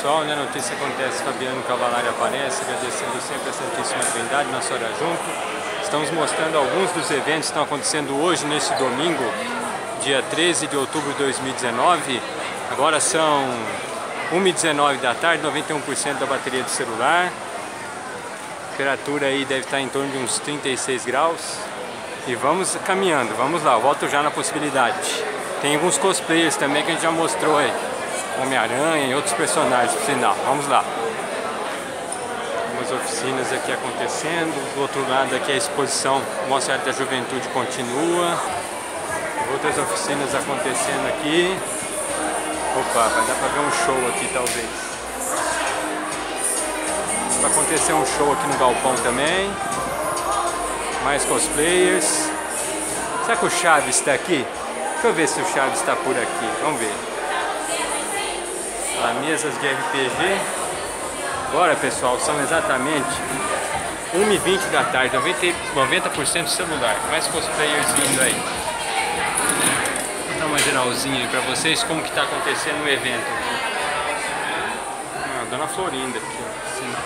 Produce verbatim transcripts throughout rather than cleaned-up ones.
pessoal, né? A notícia acontece, Fabiano Cavalari aparece, agradecendo sempre a Santíssima Trindade, Nossa Hora Junto. Estamos mostrando alguns dos eventos que estão acontecendo hoje, nesse domingo, dia treze de outubro de dois mil e dezenove. Agora são uma e dezenove da tarde, noventa e um por cento da bateria do celular. A temperatura aí deve estar em torno de uns trinta e seis graus. E vamos caminhando, vamos lá, eu volto já na possibilidade. Tem alguns cosplayers também que a gente já mostrou aí. Homem-Aranha e outros personagens, por sinal. Vamos lá. Algumas oficinas aqui acontecendo. Do outro lado aqui a exposição Mostra da Juventude continua. Outras oficinas acontecendo aqui. Opa, vai dar pra ver um show aqui talvez. Vai acontecer um show aqui no galpão também. Mais cosplayers. Será que o Chaves está aqui? Deixa eu ver se o Chaves está por aqui. Vamos ver. Lá, mesas de R P G. Agora, pessoal, são exatamente uma e vinte da tarde. noventa por cento celular. Mais cosplayers vindo aí. Vou dar uma geralzinha aí pra vocês como que tá acontecendo o evento aqui. Ah, Dona Florinda aqui, ó. Sim.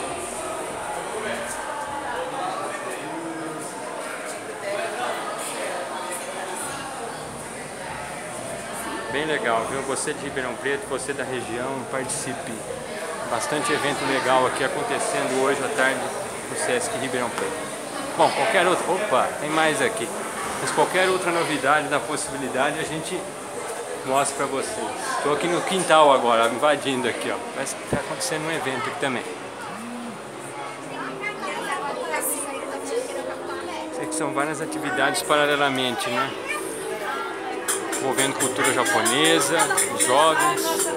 Bem legal, viu? Você de Ribeirão Preto, você da região, participe. Bastante evento legal aqui acontecendo hoje à tarde no Sesc Ribeirão Preto. Bom, qualquer outra... Opa, tem mais aqui. Mas qualquer outra novidade da possibilidade a gente mostra pra vocês. Estou aqui no quintal agora, invadindo aqui, ó. Parece que está acontecendo um evento aqui também. Sei que são várias atividades paralelamente, né? Envolvendo cultura japonesa, jovens.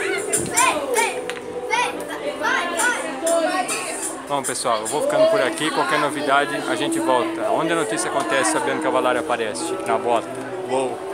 Bom, pessoal, eu vou ficando por aqui. Qualquer novidade a gente volta. Onde a notícia acontece, Fabiano Cavalari aparece. Na bota. Uou!